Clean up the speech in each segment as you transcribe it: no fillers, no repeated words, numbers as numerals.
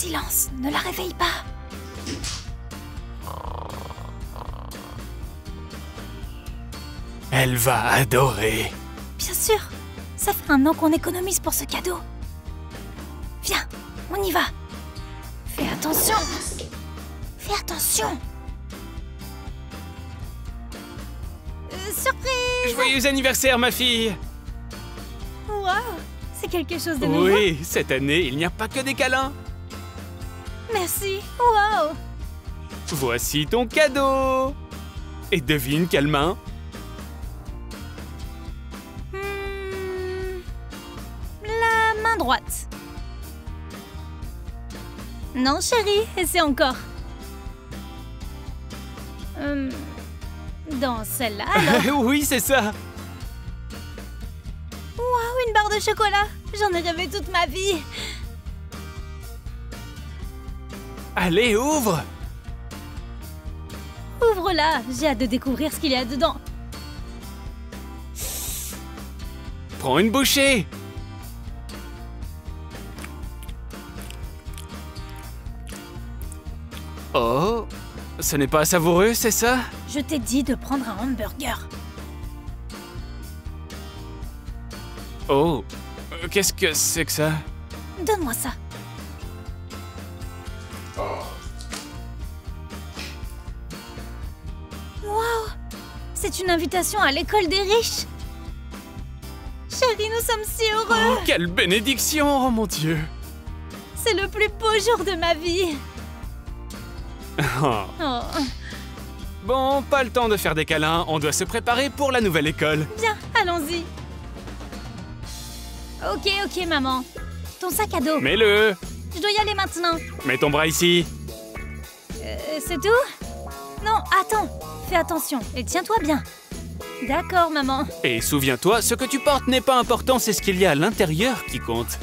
Silence, ne la réveille pas. Elle va adorer. Bien sûr, ça fait 1 an qu'on économise pour ce cadeau. Viens, on y va. Fais attention. Fais attention. Surprise! Joyeux anniversaire, ma fille! Waouh, c'est quelque chose de nouveau. Oui, cette année, il n'y a pas que des câlins. Merci, waouh. Voici ton cadeau. Et devine quelle main? La main droite. Non, chérie, essaie encore. Dans celle-là, alors. Oui, c'est ça. Waouh, une barre de chocolat. J'en ai rêvé toute ma vie. Allez, ouvre. Ouvre-la, j'ai hâte de découvrir ce qu'il y a dedans. Prends une bouchée. Oh, ce n'est pas savoureux, c'est ça? Je t'ai dit de prendre un hamburger. Oh, qu'est-ce que c'est que ça? Donne-moi ça. Waouh! C'est une invitation à l'école des riches. Chérie, nous sommes si heureux. Oh, quelle bénédiction, oh mon Dieu. C'est le plus beau jour de ma vie. Oh. Oh. Bon, pas le temps de faire des câlins, on doit se préparer pour la nouvelle école. Bien, allons-y. Ok, maman. Ton sac à dos. Mets-le. Je dois y aller maintenant. Mets ton bras ici. C'est tout? Non, attends. Fais attention et tiens-toi bien. D'accord, maman. Et souviens-toi, ce que tu portes n'est pas important, c'est ce qu'il y a à l'intérieur qui compte.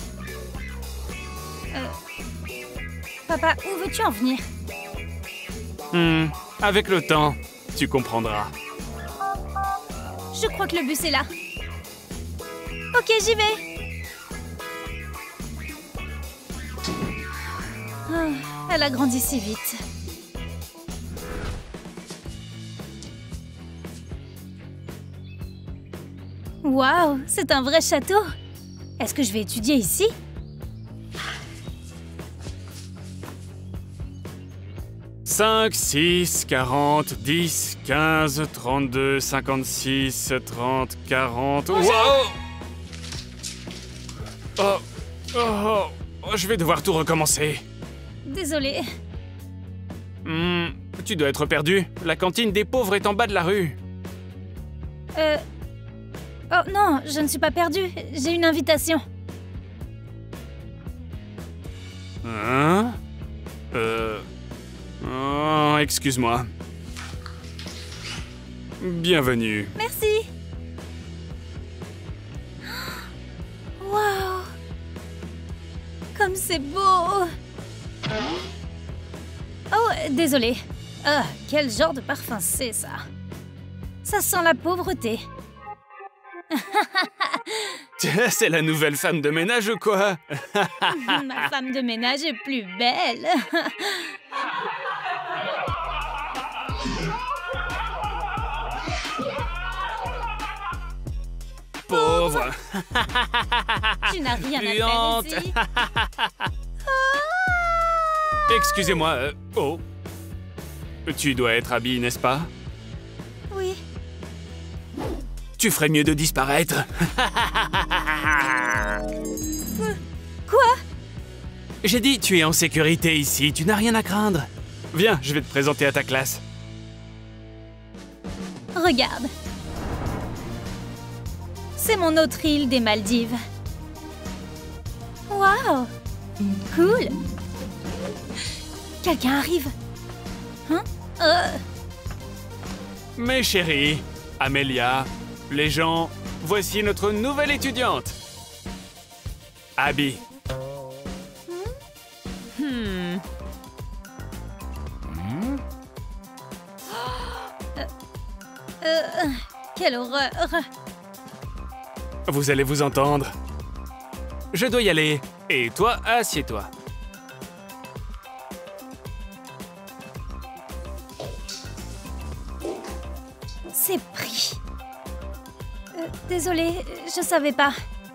Papa, où veux-tu en venir? Avec le temps, tu comprendras. Je crois que le bus est là. Ok, j'y vais. Oh, elle a grandi si vite. Waouh, c'est un vrai château. Est-ce que je vais étudier ici? « 5, 6, 40, 10, 15, 32, 56, 30, 40... Wow! Oh, je vais devoir tout recommencer. Désolée. Tu dois être perdu. La cantine des pauvres est en bas de la rue. Oh non, je ne suis pas perdue. J'ai une invitation. Hein? Oh, excuse-moi. Bienvenue. Merci. Waouh. Comme c'est beau. Oh, désolée. Ah, quel genre de parfum c'est ça? Ça sent la pauvreté. C'est la nouvelle femme de ménage ou quoi? Ma femme de ménage est plus belle. Pauvre. Tu n'as rien Puante. à faire ici. Excusez-moi. Oh. Tu dois être habillée, n'est-ce pas? Oui. Tu ferais mieux de disparaître. Quoi? J'ai dit, tu es en sécurité ici, tu n'as rien à craindre. Viens, je vais te présenter à ta classe. Regarde. C'est mon autre île des Maldives. Waouh! Cool! Quelqu'un arrive. Hein? Mes chéris, Amélia, les gens, voici notre nouvelle étudiante. Abby. Quelle horreur! Vous allez vous entendre. Je dois y aller. Et toi, assieds-toi. Désolée, je savais pas.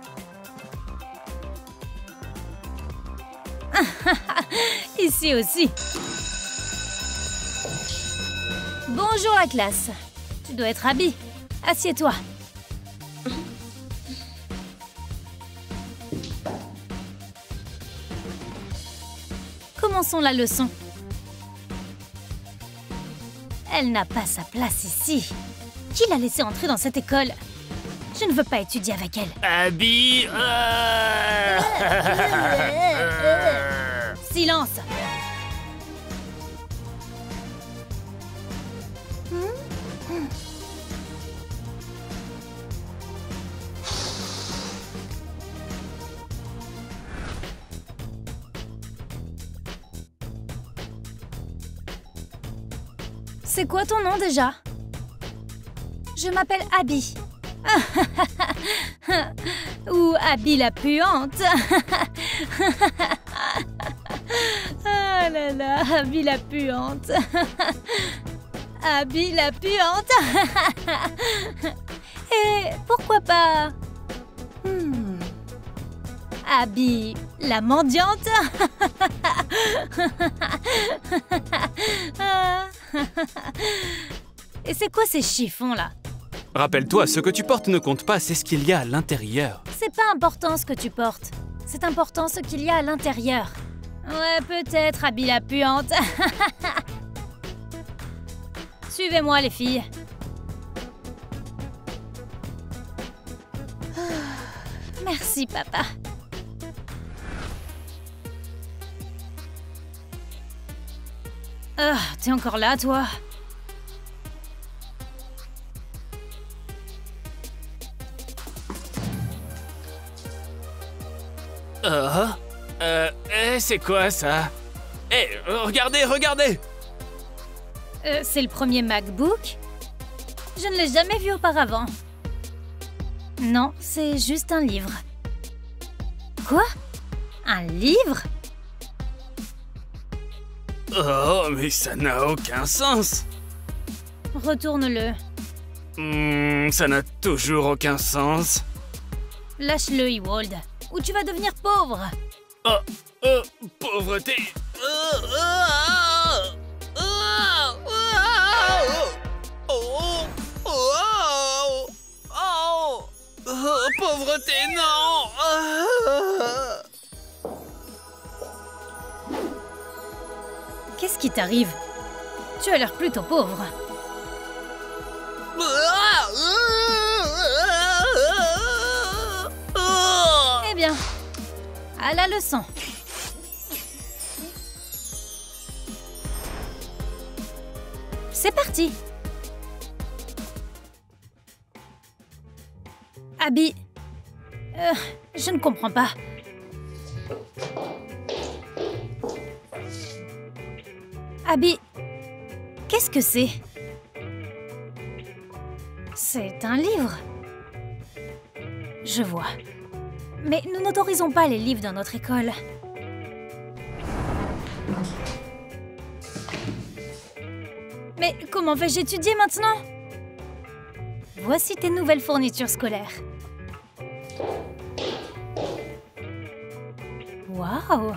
Ici aussi. Bonjour la classe. Tu dois être Abby. Assieds-toi. Commençons la leçon. Elle n'a pas sa place ici. Qui l'a laissée entrer dans cette école? Je ne veux pas étudier avec elle. Abby. Silence. C'est quoi ton nom déjà? Je m'appelle Abby. Ou Abby la puante. Ah là là, Abby la puante. Abby la puante. Et pourquoi pas Abby la mendiante. Et c'est quoi ces chiffons là? Rappelle-toi, ce que tu portes ne compte pas, c'est ce qu'il y a à l'intérieur. C'est pas important ce que tu portes. C'est important ce qu'il y a à l'intérieur. Ouais, peut-être, Abby la puante. Suivez-moi, les filles. Merci, papa. Ah, t'es encore là, toi? C'est quoi ça? Regardez, regardez! C'est le premier MacBook? Je ne l'ai jamais vu auparavant. Non, c'est juste un livre. Quoi? Un livre? Oh, mais ça n'a aucun sens! Retourne-le. Ça n'a toujours aucun sens. Lâche-le, Ewald, ou tu vas devenir pauvre. Pauvreté! Pauvreté, non! Qu'est-ce qui t'arrive? Tu as l'air plutôt pauvre. Eh bien, à la leçon. C'est parti. Abby, je ne comprends pas. Abby, qu'est-ce que c'est? C'est un livre. Je vois. Mais nous n'autorisons pas les livres dans notre école. Mais comment vais-je étudier maintenant? Voici tes nouvelles fournitures scolaires. Waouh!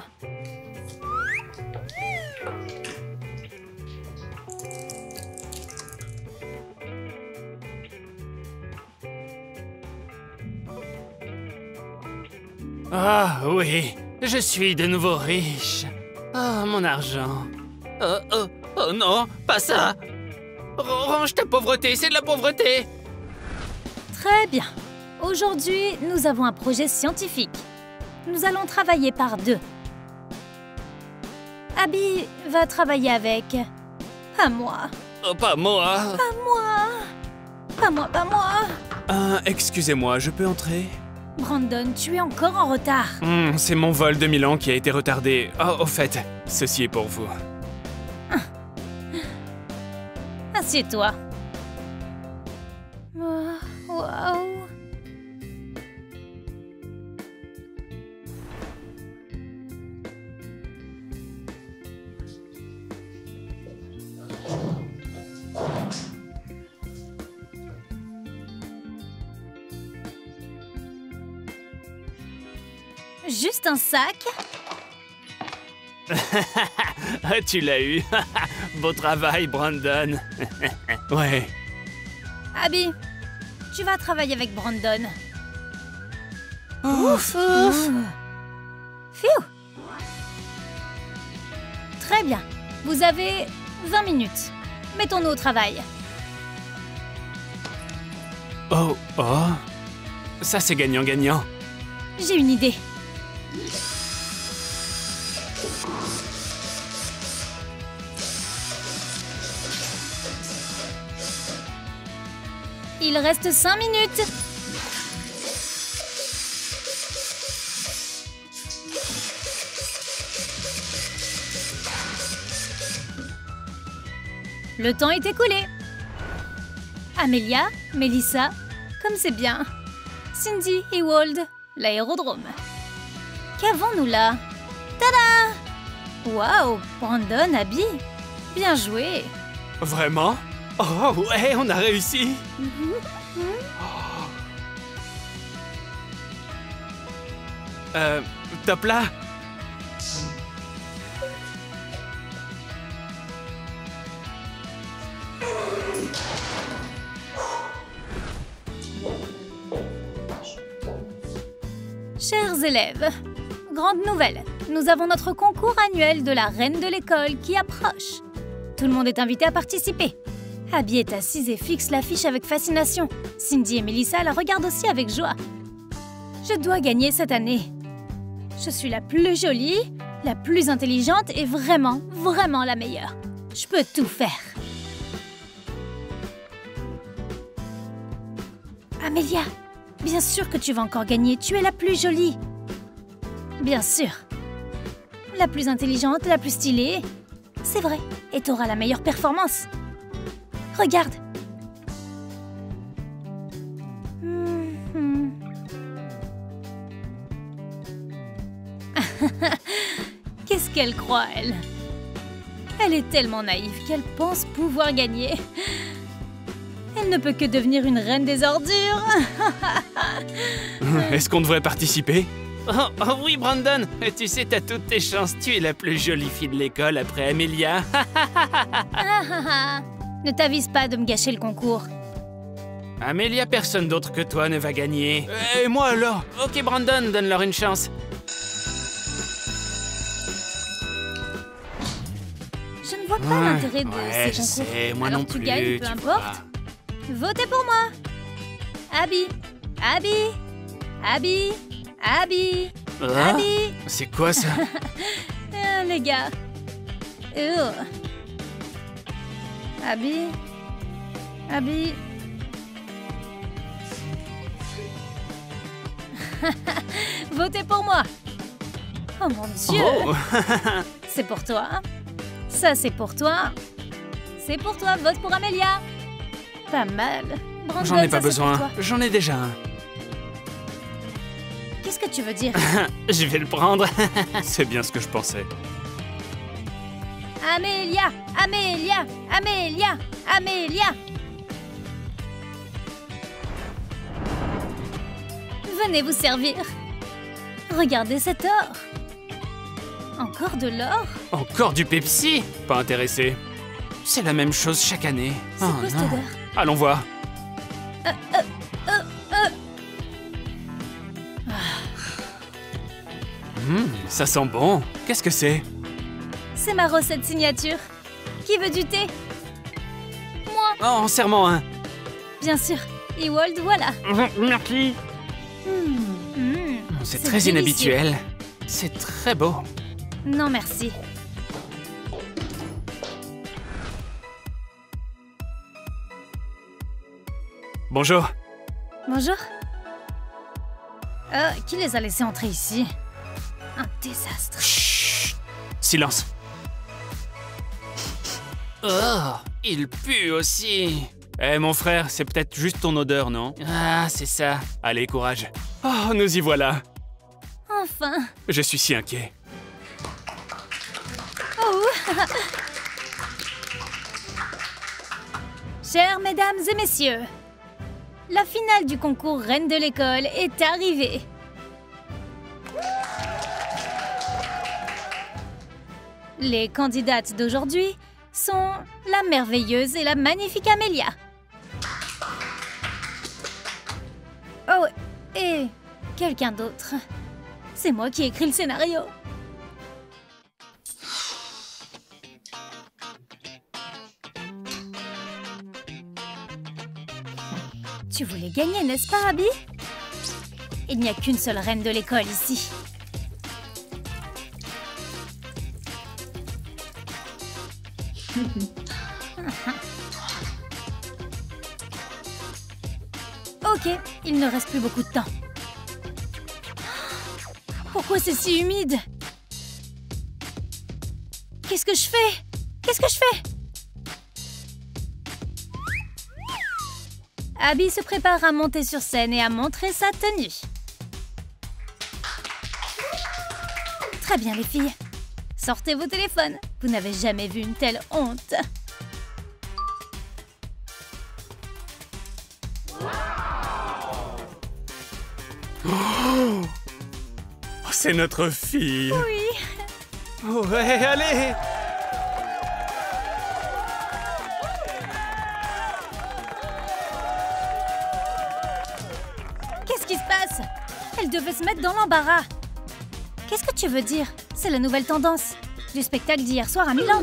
Ah oui, je suis de nouveau riche. Oh, mon argent. Oh non, pas ça. Range ta pauvreté, c'est de la pauvreté. Très bien. Aujourd'hui, nous avons un projet scientifique. Nous allons travailler par deux. Abby va travailler avec... Pas moi. Oh, pas moi. Pas moi. Pas moi, pas moi. Excusez-moi, je peux entrer? Brandon, tu es encore en retard. C'est mon vol de Milan qui a été retardé. Oh, au fait, ceci est pour vous. Assieds-toi. Waouh. Juste un sac? Tu l'as eu. Beau travail, Brandon. Ouais. Abby, tu vas travailler avec Brandon. Ouf. Phew. Très bien. Vous avez 20 minutes. Mettons-nous au travail. Oh. Ça, c'est gagnant-gagnant. J'ai une idée. Il reste 5 minutes. Le temps est écoulé. Amelia, Melissa, comme c'est bien. Cindy et Wald, l'aérodrome. Qu'avons-nous là? Tada! Waouh, Brandon, Abby, bien joué. Vraiment? Oh, ouais, on a réussi. Top là? Chers élèves, grande nouvelle, nous avons notre concours annuel de la reine de l'école qui approche. Tout le monde est invité à participer. Abby est assise et fixe l'affiche avec fascination. Cindy et Melissa la regardent aussi avec joie. Je dois gagner cette année. Je suis la plus jolie, la plus intelligente et vraiment, vraiment la meilleure. Je peux tout faire. Amelia, bien sûr que tu vas encore gagner. Tu es la plus jolie. Bien sûr. La plus intelligente, la plus stylée. C'est vrai. Et tu auras la meilleure performance. Regarde. Qu'est-ce qu'elle croit, elle? Elle est tellement naïve qu'elle pense pouvoir gagner. Elle ne peut que devenir une reine des ordures. Est-ce qu'on devrait participer? Oh oui, Brandon. Tu sais, t'as toutes tes chances. Tu es la plus jolie fille de l'école après Amelia. Ne t'avise pas de me gâcher le concours. Amelia, personne d'autre que toi ne va gagner. Et moi alors? Ok, Brandon, donne-leur une chance. Je ne vois pas l'intérêt de ouais, ces concours. Moi alors non tu plus, gagnes, peu tu importe. vois. Votez pour moi. Abby, Abby, Abby, Abby, Ah, Abby. c'est quoi ça? Les gars. Abby, Abby. Votez pour moi. Oh mon Dieu. Oh. C'est pour toi. Ça, c'est pour toi. C'est pour toi. Vote pour Amelia. Pas mal. Brandon, J'en ai pas ça, c'est pour besoin. toi. J'en ai déjà un. Qu'est-ce que tu veux dire? Je vais le prendre. C'est bien ce que je pensais. Amelia, Amelia, Amelia, Amelia. Venez vous servir. Regardez cet or. Encore de l'or? Encore du Pepsi? Pas intéressé. C'est la même chose chaque année. C'est quoi cette odeur? Allons voir. Ça sent bon. Qu'est-ce que c'est? C'est ma recette signature. Qui veut du thé? Moi. Oh, serre-moi un. Bien sûr. Ewald, voilà. Merci. C'est très délicieux. inhabituel. C'est très beau. Non, merci. Bonjour. Bonjour. Qui les a laissés entrer ici? Un désastre. Chut. Silence. Oh, il pue aussi. Eh mon frère, c'est peut-être juste ton odeur, non? Ah, c'est ça. Allez, courage. Oh, nous y voilà. Enfin. Je suis si inquiet. Oh. Chères mesdames et messieurs, la finale du concours Reine de l'école est arrivée. Les candidates d'aujourd'hui sont la merveilleuse et la magnifique Amelia. Oh, et quelqu'un d'autre. C'est moi qui ai écrit le scénario. Tu voulais gagner, n'est-ce pas, Abby? Il n'y a qu'une seule reine de l'école ici. Ok, il ne reste plus beaucoup de temps. Pourquoi c'est si humide? Qu'est-ce que je fais? Qu'est-ce que je fais? Abby se prépare à monter sur scène et à montrer sa tenue. Très bien, les filles. Sortez vos téléphones. Vous n'avez jamais vu une telle honte. Oh, c'est notre fille. Oui. Ouais, allez. Qu'est-ce qui se passe? Elle devait se mettre dans l'embarras. Qu'est-ce que tu veux dire? C'est la nouvelle tendance du spectacle d'hier soir à Milan.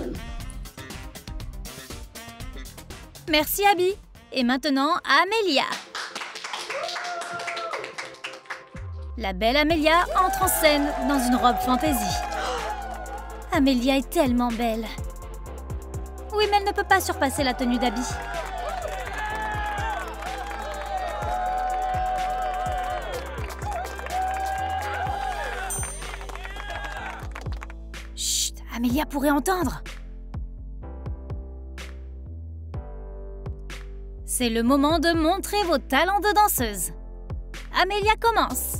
Merci, Abby. Et maintenant, Amelia. La belle Amelia entre en scène dans une robe fantaisie. Amelia est tellement belle. Oui, mais elle ne peut pas surpasser la tenue d'Abby. Chut, Amelia pourrait entendre. C'est le moment de montrer vos talents de danseuse. Amelia commence.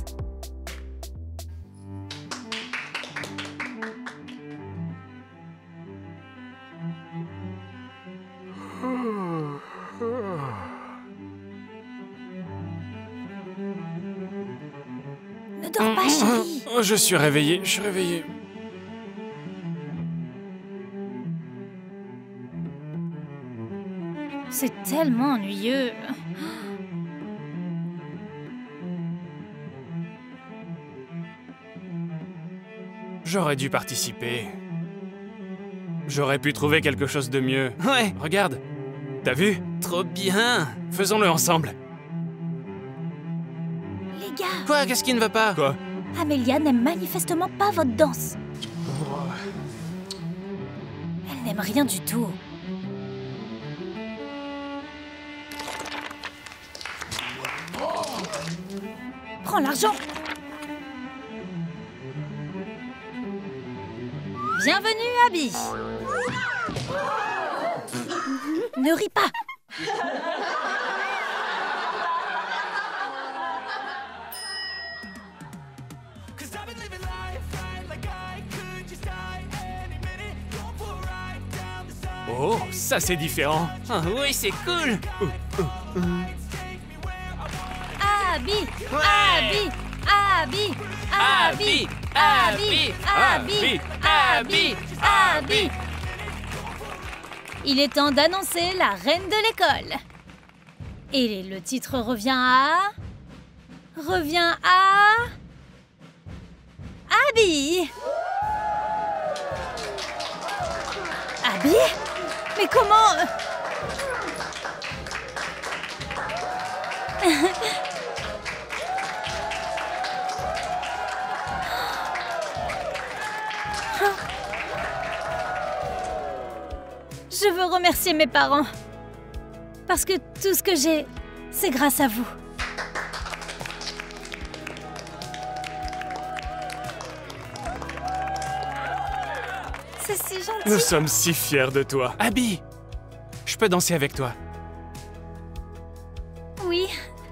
Ne dors pas, chérie. Oh, je suis réveillé, je suis réveillé. C'est tellement ennuyeux. J'aurais dû participer. J'aurais pu trouver quelque chose de mieux. Ouais, regarde. T'as vu? Trop bien. Faisons-le ensemble. Les gars, Quoi? Qu'est-ce qui ne va pas? Quoi? Amelia n'aime manifestement pas votre danse. Elle n'aime rien du tout. Prends l'argent. Bienvenue, Abby. Ne ris pas. Oh, ça c'est différent. Ah, oui, c'est cool. Abby, Abby, Abby, Abby, Abby, Abby, Abby, Abby. Il est temps d'annoncer la reine de l'école. Et le titre revient à... Abby. Abby? Mais comment... Je veux remercier mes parents. Parce que tout ce que j'ai, c'est grâce à vous. C'est si gentil. Nous sommes si fiers de toi. Abby, je peux danser avec toi. Oui.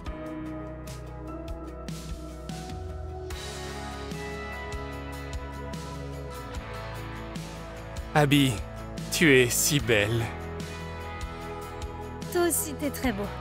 Abby, tu es si belle. Toi aussi, t'es très beau.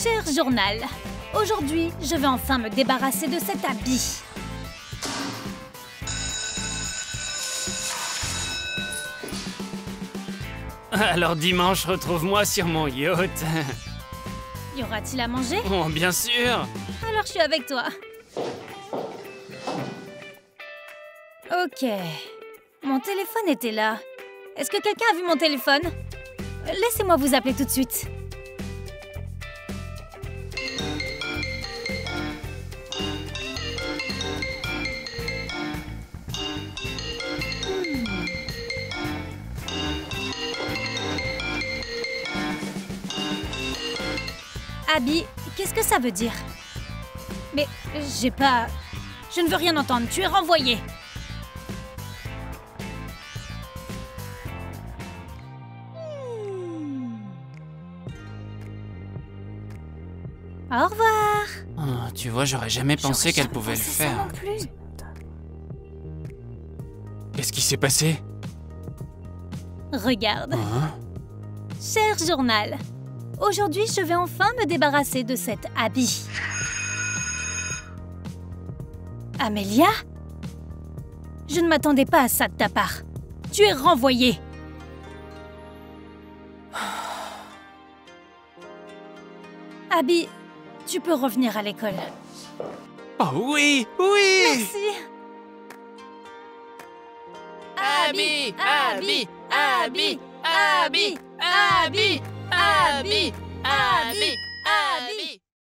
Cher journal, aujourd'hui, je vais enfin me débarrasser de cet habit. Alors dimanche, retrouve-moi sur mon yacht. Y aura-t-il à manger? Oh, bien sûr. Alors je suis avec toi. Ok. Mon téléphone était là. Est-ce que quelqu'un a vu mon téléphone? Laissez-moi vous appeler tout de suite. Abby, qu'est-ce que ça veut dire? Mais j'ai pas... Je ne veux rien entendre, tu es renvoyée. Au revoir. Oh, tu vois, j'aurais jamais pensé qu'elle pouvait le pensé ça faire. non plus. Qu'est-ce qui s'est passé? Regarde. Hein? Cher journal, aujourd'hui je vais enfin me débarrasser de cet habit. Amélia? Je ne m'attendais pas à ça de ta part. Tu es renvoyée. Abby, tu peux revenir à l'école. Oh oui, oui! Merci. Abby, Abby, Abby, Abby, Abby, Abby, Abby, Abby.